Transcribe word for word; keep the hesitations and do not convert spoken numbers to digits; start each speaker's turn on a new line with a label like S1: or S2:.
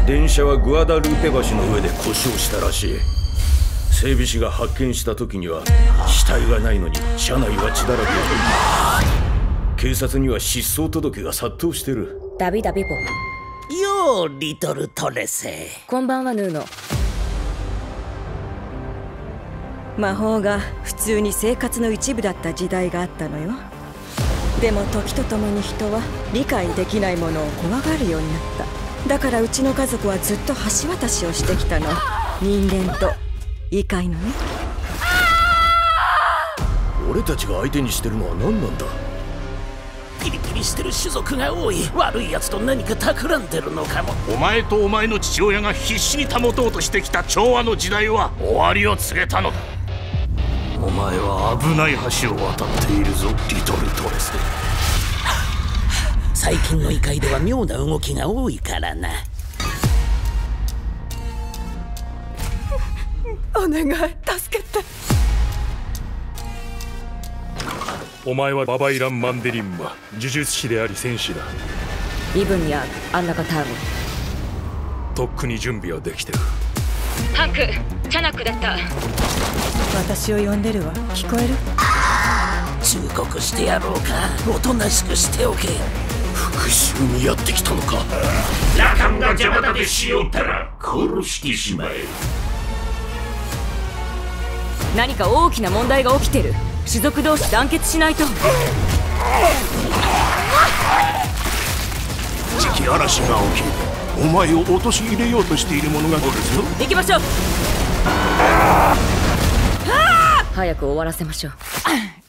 S1: 電車はグアダルーペ橋の上で故障したらしい。整備士が発見した時には死体がないのに車内は血だらけ。警察には失踪届が殺到してる。
S2: ダビダビボ。
S3: ようリトルトレセ。
S2: こんばんはヌーノ。
S4: 魔法が普通に生活の一部だった時代があったのよ。でも時とともに人は理解できないものを怖がるようになった。だからうちの家族はずっと橋渡しをしてきたの。人間と異界のね。
S1: 俺たちが相手にしてるのは何なんだ。
S3: ピリピリしてる種族が多い。悪いやつと何か企んでるのかも。
S5: お前とお前の父親が必死に保とうとしてきた調和の時代は終わりを告げたのだ。お前は危ない橋を渡っているぞ、リトルトレス。
S3: 最近の異界では妙な動きが多いからな。
S4: お願い助けて。
S6: お前はババイラン・マンデリンマ、呪術師であり戦士だ。
S2: イブンやアンナカターム。
S6: とっくに準備はできてる。
S2: ハンク、チャナックだった。
S4: 私を呼んでるわ。聞こえる？
S3: 忠告してやろうか。おとなしくしておけ。
S1: 復讐にやってきたのか。
S5: ラカンが邪魔立てしよったら殺してしまえ。
S2: 何か大きな問題が起きてる。種族同士団結しないと。
S5: じき嵐が起き、お前を陥れようとしている者がおるぞ。
S2: 行きましょう。早く終わらせましょう。